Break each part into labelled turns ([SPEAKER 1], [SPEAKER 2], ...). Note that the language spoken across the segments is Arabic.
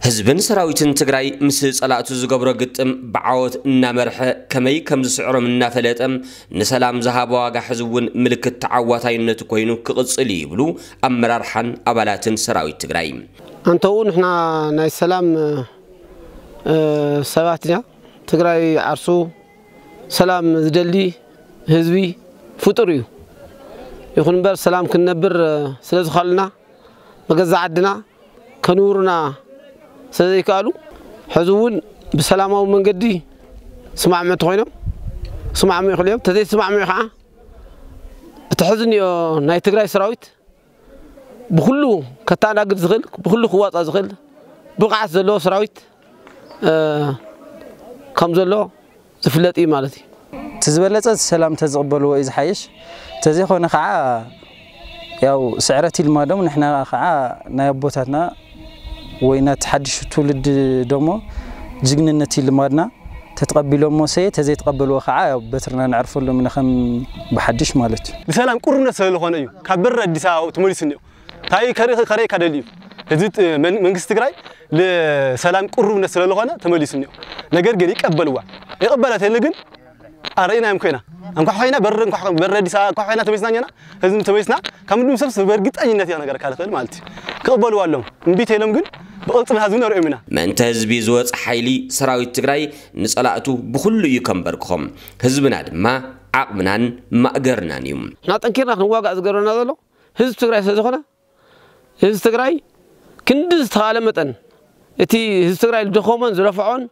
[SPEAKER 1] هزبن سراويتن تግራي مس صلاتو زغبرو قطم بعوت نامرح كمي كم زسعر من نافلتم نسلام زهابو واغا حزون ملكت تعواتاينت كوينو كقصل يبلو امرارحن ابالاتن سراويت تግራي
[SPEAKER 2] انتو نحنا ناي سلام سباتنا تግራي عرسو سلام زدلي هزبي فطريو يكون بر سلام كنبر سلاز خالنا مغزا عدنا كنورنا سيدي قالوا حزون بسلامه منقدي سمع ما تخينم سمع ما يخليهم تدي سمع ما يخا تحزني ناي تግራي سراويت بكله كتانا قد زغل بكله قواط زغل بقعت زلو سراويت كم زلو زفلطي مالتي
[SPEAKER 3] تزبلص سلام تزقبلوا اذا حيش تزي خونا خا ያው ስዕረቲ ልማዶም ንሕና خዓ ናይ አቦታትና ወይና ተሐድሽ ትውልድ ደሞ ጅግንነት ልማድና ተተቀበሎም ሞሰይ ተዘይ ተቀበልዎ خዓ ያው በትርና ንعرفሎም ንኸም በሐድሽ ማለት
[SPEAKER 4] ሰላም ቁርነት ስለሆነ እዩ ካብር አዲስ አበባ ተመልስነው ታይ ከሬ ካደልዩ ህዝብ መንግስት ትግራይ ለሰላም ቁርነት ስለሆነ ተመልስነው ነገር ግን ይቀበልዋ ይቀበላት ግን አረይናም ኮይና አንኳ ሆይና በረዲሳ ኳይና ተመስናኛና ህዝብ ተመስና ከምንም ሰብስ በርግጠኝነት ያ ነገር ካልፈል ማለት ከበሉ አለው እንቢት የለም ግን በቅልጽም ህዝብ ነው ረእምና
[SPEAKER 1] መንተ ህዝብ ይዝወጽ ኃይሊ ሰራዊት ትግራይ ንጸላእቱ በሁሉ ይከምበርኩም ህዝብና ድማ አቅምናን ማእገርናን ይም
[SPEAKER 2] ናጠንኪርና ክንዋጋ ዝገረና ዘሎ ህዝብ ትግራይ ስለሆነ ህዝብ ትግራይ ክንድዝ ተዓለ መጠን እቲ ህዝብ ትግራይ ደኾመን ዝረፈዖን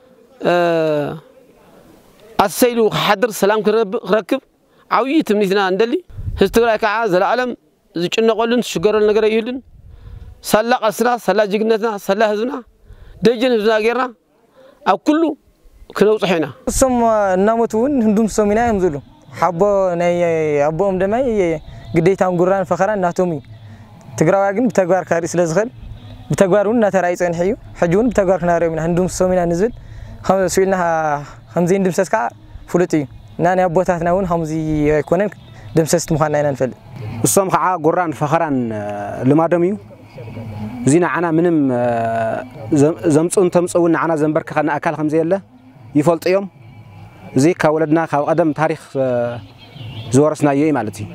[SPEAKER 2] أسيلو حضر سلام كركب عوي تمنيتنا عندلي هستغراي كعا زلعلم زچنقولن شغرل ነገር ይልን ሰላ ቀስራ ሰላ ጅግነትና ሰላ ህዝና ደጀን ህዝና ገራ አብ ኩሉ ክለው ጽሒና
[SPEAKER 3] እሱም እናሞቱን ህንዱም ሰሚና ይምዝሉ ሓቦ ናይ አቦም ደማይ ግዴታን ጉራን ፈኸራን ናቶሚ ትግራዋ ግን በተግባር ካሪ ስለዝኸል በተግባሩን ናተራይ ጸንሕዩ ሕጁን በተግባር ክናረዩና ህንዱም ሰሚና ንዝል خمسويلنا خمزين دمسس كا فلتي ناني أبوتاتنا ون خمزي يكونن دمسس مخانا ينفل
[SPEAKER 5] الصوم خا قران فخران لما دميو زينا عنا منم زمصون تمصون عنا زنبرك خنا أكل خمزي الله يفلط يوم زي كولدنا خا قدم تاريخ زورسنا يي مالتي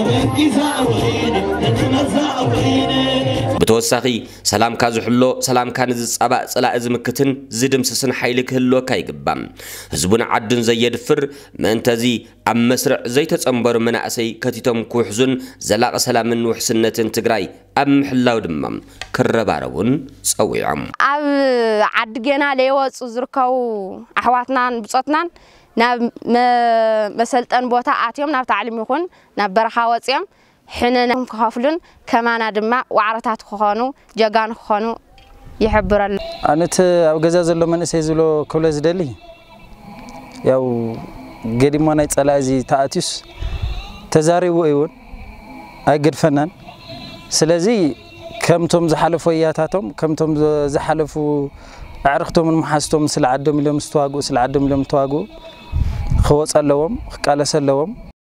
[SPEAKER 1] بتوسخي سلام كازحلو سلام كان زصبا صلا ازمكتن زدمسسن حيلك هلو كايغبام حزبنا عدن زيدفر منتزي ام مسرع زي تصنبر مناسي كتيتم كوحزن زلاق سلامن وحسنتن تግራይ ام حلاو دمم كربارون صويعم
[SPEAKER 6] اب عدجنا ليوص زركو احواتنا بصوتنا ناب مسلطن بوتا اتيوم ناب تعليم يكون ناب برخا وصيام حننا كخافلن كمانا دما وعرتات خونو جغان خونو يحبرل
[SPEAKER 3] انت او غزا زلو منسي زلو كولز دلي ياو غديما ناي صلاازي تاتيس تزاريو ايون ايغد فنان سلازي كمتم زحلفو ياتاتم كمتم زحلفو عرختم المحاستم سلعدم لهم استواغو سلعدم لهم تواغو خوص اللوم قالس اللوم